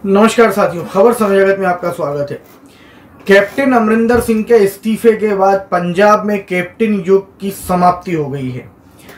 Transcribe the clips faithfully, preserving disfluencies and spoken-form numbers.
नमस्कार साथियों, खबर समय जगत में आपका स्वागत है। कैप्टन अमरिंदर सिंह के इस्तीफे के बाद पंजाब में कैप्टन युग की समाप्ति हो गई है।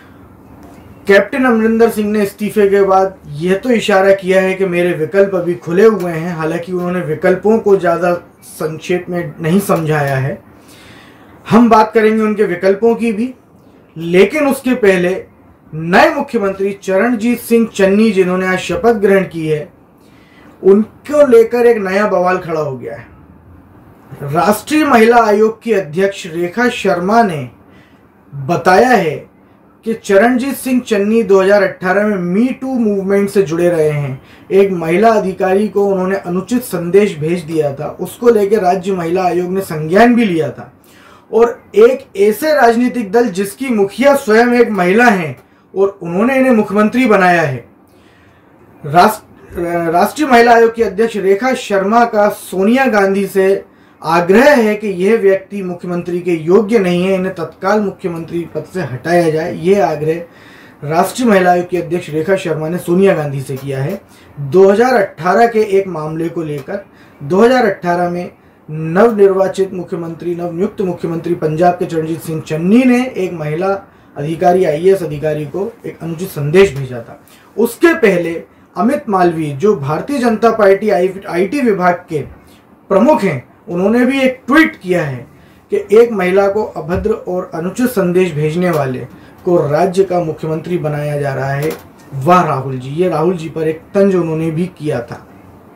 कैप्टन अमरिंदर सिंह ने इस्तीफे के बाद यह तो इशारा किया है कि मेरे विकल्प अभी खुले हुए हैं। हालांकि उन्होंने विकल्पों को ज़्यादा संक्षेप में नहीं समझाया है। हम बात करेंगे उनके विकल्पों की भी, लेकिन उसके पहले नए मुख्यमंत्री चरणजीत सिंह चन्नी जिन्होंने आज शपथ ग्रहण की है, उनको लेकर एक नया बवाल खड़ा हो गया है। राष्ट्रीय महिला आयोग की अध्यक्ष रेखा शर्मा ने बताया है कि चरणजीत सिंह चन्नी दो हज़ार अठारह में मी टू मूवमेंट से जुड़े रहे हैं। एक महिला अधिकारी को उन्होंने अनुचित संदेश भेज दिया था, उसको लेकर राज्य महिला आयोग ने संज्ञान भी लिया था। और एक ऐसे राजनीतिक दल जिसकी मुखिया स्वयं एक महिला हैं और उन्होंने इन्हें मुख्यमंत्री बनाया है। राष्ट्र राष्ट्रीय महिला आयोग की अध्यक्ष रेखा शर्मा का सोनिया गांधी से आग्रह है कि यह व्यक्ति मुख्यमंत्री के योग्य नहीं है, इन्हें तत्काल मुख्यमंत्री पद से हटाया जाए। यह आग्रह राष्ट्रीय महिला आयोग की अध्यक्ष रेखा शर्मा ने सोनिया गांधी से किया है। दो हज़ार अठारह के एक मामले को लेकर दो हज़ार अठारह में नवनिर्वाचित मुख्यमंत्री नवनियुक्त मुख्यमंत्री पंजाब के चरणजीत सिंह चन्नी ने एक महिला अधिकारी आई ए एस अधिकारी को एक अनुचित संदेश भेजा था। उसके पहले अमित मालवीय जो Bharatiya Janata party I T विभाग के प्रमुख हैं, उन्होंने भी एक ट्वीट किया है कि एक महिला को अभद्र और अनुचित संदेश भेजने वाले को राज्य का मुख्यमंत्री बनाया जा रहा है। वाह राहुल जी, ये राहुल जी पर एक तंज उन्होंने भी किया था।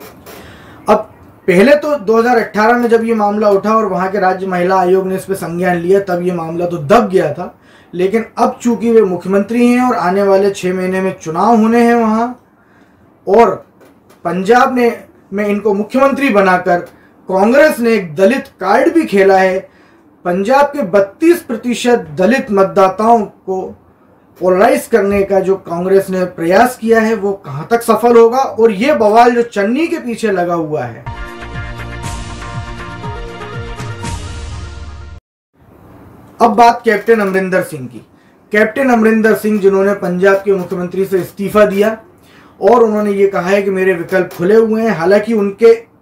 अब पहले तो दो हज़ार अठारह में जब ये मामला उठा और वहां के राज्य महिला आयोग ने इस पर संज्ञान लिया, तब ये मामला तो दब गया था। लेकिन अब चूंकि वे मुख्यमंत्री हैं और आने वाले छह महीने में चुनाव होने हैं वहां, और पंजाब ने में इनको मुख्यमंत्री बनाकर कांग्रेस ने एक दलित कार्ड भी खेला है। पंजाब के बत्तीस प्रतिशत दलित मतदाताओं को पोलराइज करने का जो कांग्रेस ने प्रयास किया है, वो कहां तक सफल होगा, और ये बवाल जो चन्नी के पीछे लगा हुआ है। अब बात कैप्टन अमरिंदर सिंह की। कैप्टन अमरिंदर सिंह जिन्होंने पंजाब के मुख्यमंत्री से इस्तीफा दिया और उन्होंने ये कहा है कि मेरे विकल्प खुले हुए हैं। हालांकि उनके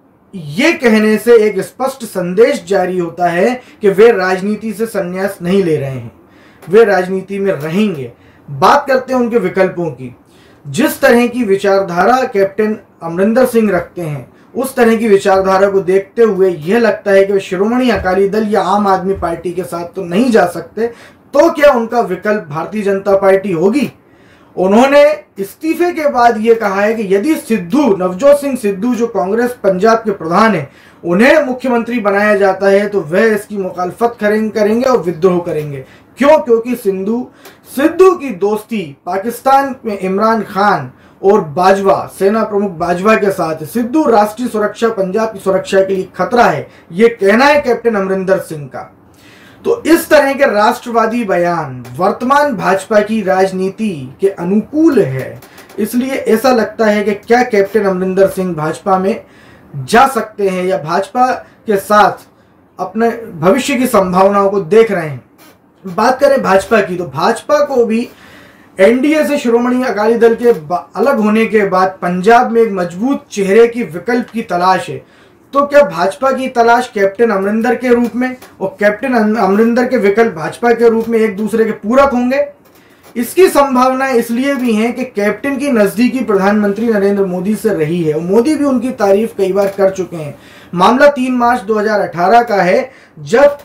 ये कहने से एक स्पष्ट संदेश जारी होता है कि वे राजनीति से संन्यास नहीं ले रहे हैं, वे राजनीति में रहेंगे। बात करते हैं उनके विकल्पों की। जिस तरह की विचारधारा कैप्टन अमरिंदर सिंह रखते हैं, उस तरह की विचारधारा को देखते हुए यह लगता है कि वे शिरोमणि अकाली दल या आम आदमी पार्टी के साथ तो नहीं जा सकते, तो क्या उनका विकल्प भारतीय जनता पार्टी होगी? उन्होंने इस्तीफे के बाद यह कहा है कि यदि सिद्धू नवजोत सिंह सिद्धू जो कांग्रेस पंजाब के प्रधान हैं, उन्हें मुख्यमंत्री बनाया जाता है तो वह इसकी मुखालफत करेंगे और विद्रोह करेंगे। क्यों? क्योंकि सिद्धू सिद्धू की दोस्ती पाकिस्तान में इमरान खान और बाजवा सेना प्रमुख बाजवा के साथ। सिद्धू राष्ट्रीय सुरक्षा पंजाब की सुरक्षा के लिए खतरा है, ये कहना है कैप्टन अमरिंदर सिंह का। तो इस तरह के राष्ट्रवादी बयान वर्तमान भाजपा की राजनीति के अनुकूल है। इसलिए ऐसा लगता है कि क्या कैप्टन अमरिंदर सिंह भाजपा में जा सकते हैं या भाजपा के साथ अपने भविष्य की संभावनाओं को देख रहे हैं। बात करें भाजपा की, तो भाजपा को भी एन डी ए से शिरोमणि अकाली दल के अलग होने के बाद पंजाब में एक मजबूत चेहरे की विकल्प की तलाश है। तो क्या भाजपा की तलाश कैप्टन अमरिंदर के रूप में और कैप्टन अमरिंदर के विकल्प भाजपा के रूप में एक दूसरे के पूरक होंगे? इसकी संभावना इसलिए भी है कि कैप्टन की नजदीकी प्रधानमंत्री नरेंद्र मोदी से रही है और मोदी भी उनकी तारीफ कई बार कर चुके हैं। मामला तीन मार्च दो हज़ार अठारह का है, जब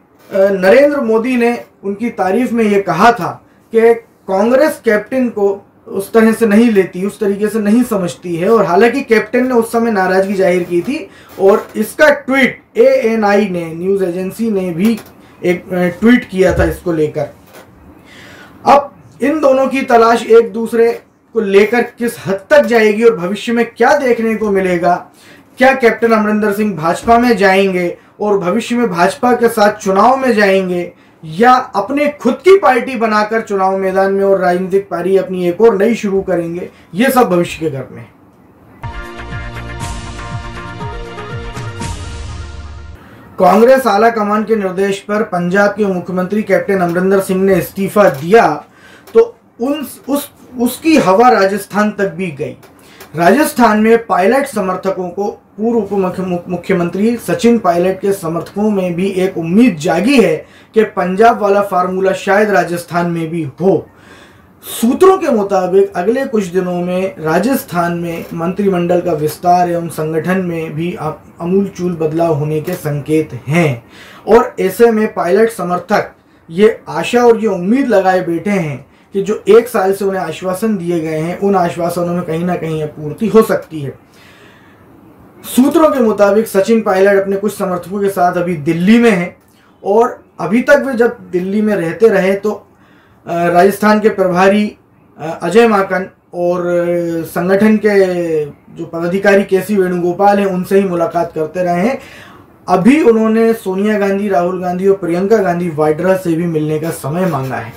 नरेंद्र मोदी ने उनकी तारीफ में यह कहा था कि कांग्रेस कैप्टन को उस तरह से नहीं लेती, उस तरीके से नहीं समझती है। और हालांकि कैप्टन ने उस समय नाराजगी जाहिर की थी और इसका ट्वीट ए एन आई ने, न्यूज एजेंसी ने भी एक ट्वीट किया था इसको लेकर। अब इन दोनों की तलाश एक दूसरे को लेकर किस हद तक जाएगी और भविष्य में क्या देखने को मिलेगा? क्या कैप्टन अमरिंदर सिंह भाजपा में जाएंगे और भविष्य में भाजपा के साथ चुनाव में जाएंगे, या अपने खुद की पार्टी बनाकर चुनाव मैदान में और राजनीतिक पारी अपनी एक और नई शुरू करेंगे? ये सब भविष्य के घर में। कांग्रेस आला कमान के निर्देश पर पंजाब के मुख्यमंत्री कैप्टन अमरिंदर सिंह ने इस्तीफा दिया तो उन उस उसकी हवा राजस्थान तक भी गई। राजस्थान में पायलट समर्थकों को, पूर्व उप मुख्यमंत्री सचिन पायलट के समर्थकों में भी एक उम्मीद जागी है कि पंजाब वाला फार्मूला शायद राजस्थान में भी हो। सूत्रों के मुताबिक अगले कुछ दिनों में राजस्थान में मंत्रिमंडल का विस्तार एवं संगठन में भी आमूलचूल बदलाव होने के संकेत हैं और ऐसे में पायलट समर्थक ये आशा और ये उम्मीद लगाए बैठे हैं कि जो एक साल से उन्हें आश्वासन दिए गए हैं उन आश्वासनों में कहीं ना कहीं पूर्ति हो सकती है। सूत्रों के मुताबिक सचिन पायलट अपने कुछ समर्थकों के साथ अभी दिल्ली में हैं और अभी तक वे जब दिल्ली में रहते रहे तो राजस्थान के प्रभारी अजय माकन और संगठन के जो पदाधिकारी के सी वेणुगोपाल हैं उनसे ही मुलाकात करते रहे हैं। अभी उन्होंने सोनिया गांधी, राहुल गांधी और प्रियंका गांधी वाड्रा से भी मिलने का समय मांगा है।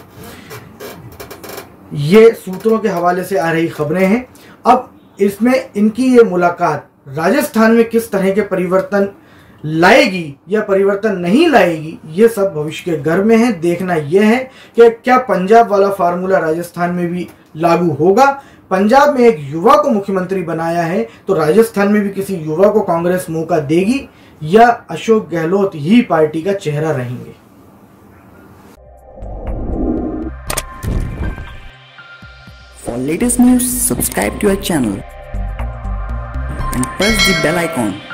ये सूत्रों के हवाले से आ रही खबरें हैं। अब इसमें इनकी ये मुलाकात राजस्थान में किस तरह के परिवर्तन लाएगी या परिवर्तन नहीं लाएगी, ये सब भविष्य के घर में है। देखना यह है कि क्या पंजाब वाला फार्मूला राजस्थान में भी लागू होगा। पंजाब में एक युवा को मुख्यमंत्री बनाया है तो राजस्थान में भी किसी युवा को कांग्रेस मौका देगी या अशोक गहलोत ही पार्टी का चेहरा रहेंगे। For latest news, subscribe to our channel and press the bell icon.